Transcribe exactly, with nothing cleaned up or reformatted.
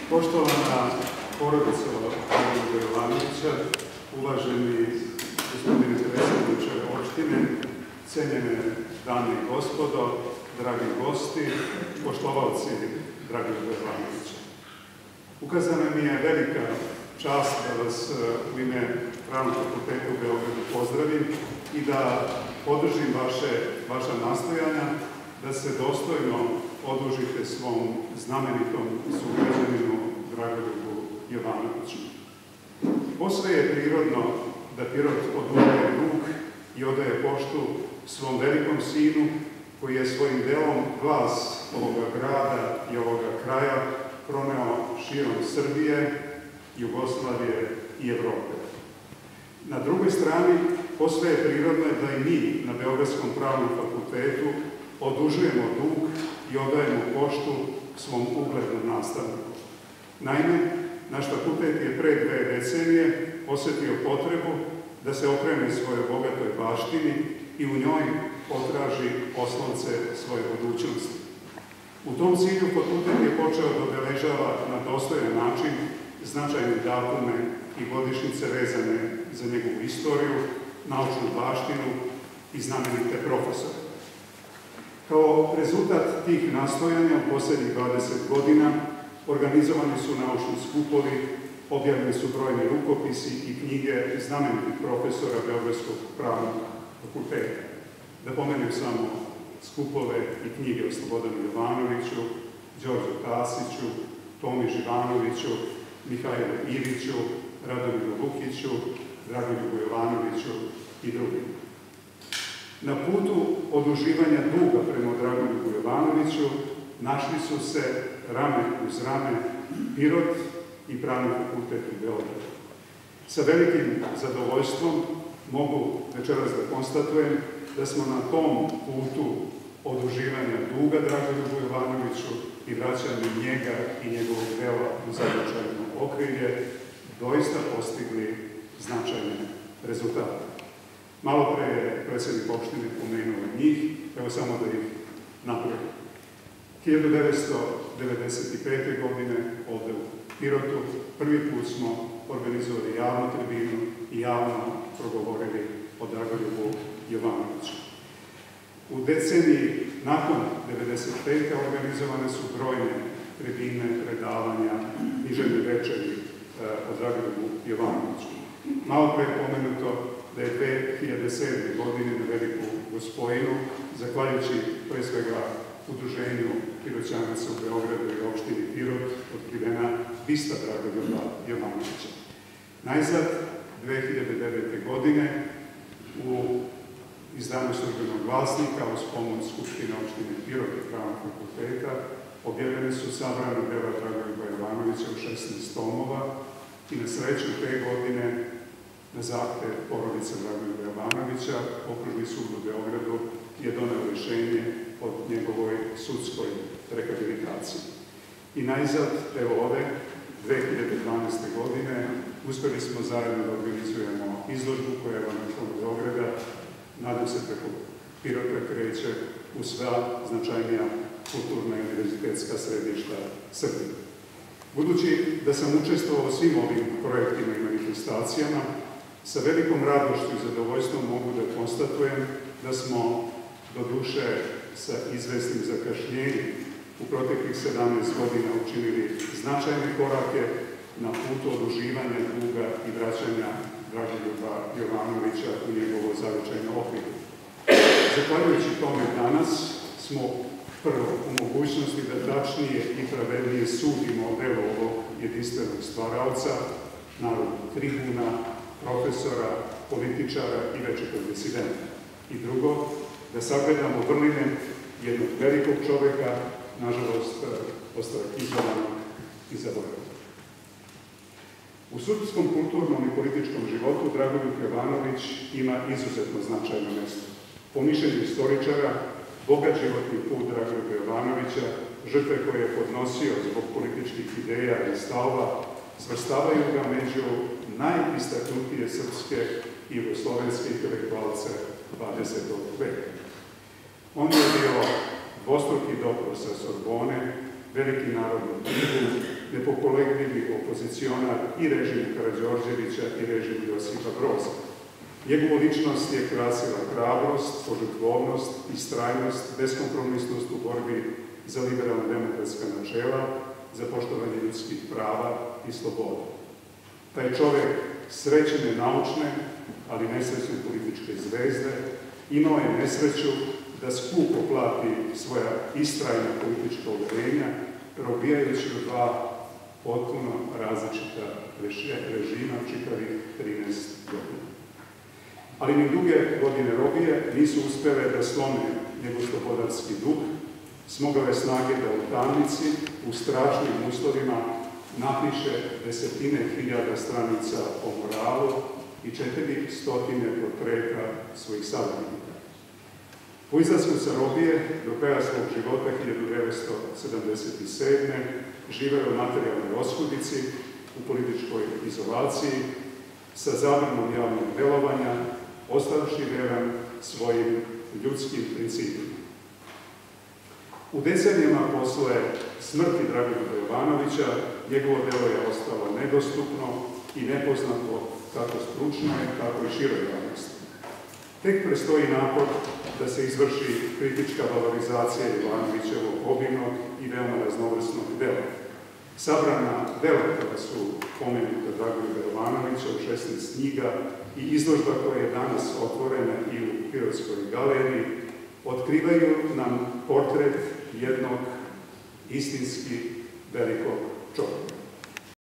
Poštovana porodica Dragoljuba Jovanovića, uvaženi gospodine predsjedniče opštine, cenjene dame i gospodo, dragi gosti, poštovalci Dragoljuba Jovanovića. Ukazana mi je velika čast da vas u ime Pravnog fakulteta u Beogradu pozdravim i da podržim vaše, vaša nastojanja da se dostojno odužite svom znamenitom sugrađaninu Dragoljubu Jovanoviću. Posve je prirodno da Pirot odvoje dug i odaje poštu svom velikom sinu, koji je svojim delom glas ovoga grada i ovoga kraja proneo širom Srbije, Jugoslavije i Evrope. Na drugoj strani, posve je prirodno da i mi na Beogradskom pravnom fakultetu odužujemo dug i odajemo poštu svom uglednom nastavniku. Naime, naš fakultet je pre dve decenije osetio potrebu da se okrene svojoj bogatoj baštini i u njoj potraži oslonce svoje budućnosti. U tom cilju fakultet je počeo da obeležava na dostojan način značajne datume i godišnjice vezane za njegovu istoriju, naučnu baštinu i znamenite profesore. Kao rezultat tih nastojanja u poslednjih dvadeset godina organizovani su naučni skupovi, objavljeni su brojni rukopisi i knjige znamenitih profesora Beogradskog pravnog fakulteta. Da pomenem samo skupove i knjige o Slobodanu Jovanoviću, Đorđu Tasiću, Tomi Živanoviću, Mihajlu Iviću, Radomiru Lukiću, Dragoljubu Jovanoviću i drugim. Na putu oduživanja duga prema Dragoljubu Jovanoviću našli su se rame uz rame Pirot i Pravni fakultet u Beogradu. Sa velikim zadovoljstvom mogu večeras da konstatujem da smo na tom putu oduživanja duga Dragoljubu Jovanoviću i vraćanju njega i njegovog dela u zavičajno okrilje doista postigli značajne rezultate. Malo pre je predsjednik opštine pomenuo njih, evo samo da ih napravim. hiljadu devetsto devedeset pete. godine ovde u Pirotu prvi put smo organizovali javnu tribinu i javno progovorili o Dragoljubu Jovanoviću. U deceniji nakon devedeset pete. organizovane su brojne tribine, predavanja, književne večeri o Dragoljubu Jovanoviću. Malo pre je pomenuto da je dve hiljade sedme. godine na Veliku Gospojinu, zahvaljujući pre svega udruženju Piroćanaca u Beogradu i opštini Pirot, otkrivena bista Dragoljuba Jovanovića. Najzad, dve hiljade devete. godine, u izdanju Službenog glasnika uz pomoć Skupštine opštine Pirot i Pravnog fakulteta objavljene su sabrana dela Dragoljuba Jovanovića u šesnaest tomova i na sreću te godine na zahtev porodice Dragoljuba Jovanovića Okružni sud u Beogradu je doneo rešenje o njegovoj sudskoj rehabilitaciji. I najzad, evo ove, dve hiljade dvanaeste. godine, uspeli smo zajedno da organizujemo izložbu koja je nakon Beograda, nadam se preko Pirota kreće u sva značajnija kulturna i univerzitetska središta Srbije. Budući da sam učestvovao svim ovim projektima i manifestacijama, sa velikom radošću i zadovoljstvom mogu da konstatujem da smo do duše sa izvesnim zakašnjenjem u proteklih sedamnaest godina učinili značajne korake na putu oduživanja duga i vraćanja Dragoljuba Jovanovića u njegovo zavičajno okrilje. Zahvaljujući tome danas smo prvo u mogućnosti da tačnije i pravednije sudimo delo ovog jedinstvenog stvaralca, narodnog tribuna, profesora, političara i večitog disidenta. I drugo, da sagledamo vrline jednog velikog čoveka, nažalost, ostrakizovanog i zaboravljenog. U srpskom kulturnom i političkom životu Dragoljub Jovanović ima izuzetno značajno mesto. Po mišljenju istoričara, bogat životni put Dragoljuba Jovanovića, žrtve koje je podnosio zbog političkih ideja i stavova, svrstavaju ga među najistaknutije srpske i jugoslovenske intelektualce dvadesetog veka. On je bio dvostruki doktor sa Sorbone, veliki narodni knjigu, nepokolebljivi opozicionar i režimu Karađorđevića i režimu Josipa Broza. Njegovu ličnost je krasila hrabrost, požrtvovnost, istrajnost, beskompromisnost u borbi za liberalno-demokratska načela, za poštovanje ljudskih prava i sloboda. Taj čovjek srećene naučne, ali nesrećne političke zvezde, imao je nesreću da skupo plati svoja istrajna politička uvjerenja, probijajući u dva potpuno različita režima čitavih trinaest godina. Ali ni duge godine robije nisu uspjele da slome njegov slobodarski duh, smogave snage da u tamnici, u strašnim uslovima, napiše desetine hiljada stranica o moralu i četiri stotine portreta svojih savremenika. Po izlasku sa robije, do kraja svog života hiljadu devetsto sedamdeset sedme. živeo u materijalnoj oskudici, u političkoj izolaciji, sa zabranom javnog delovanja, ostavši veran svojim ljudskim principima. U decenijama posle smrti Dragoljuba Jovanovića, njegovo delo je ostalo nedostupno i nepoznato kako stručnoj, tako i široj javnosti. Tek prestoji napor da se izvrši kritička valorizacija Jovanovićevog obimnog i veoma raznovrsnog dela. Sabrana dela kada su pomenuta Dragoljuba Jovanovića u šesnaest knjiga i izložba koja je danas otvorena i u Pirotskoj galeriji, otkrivaju nam portret jednog istinski velikog čovjeka.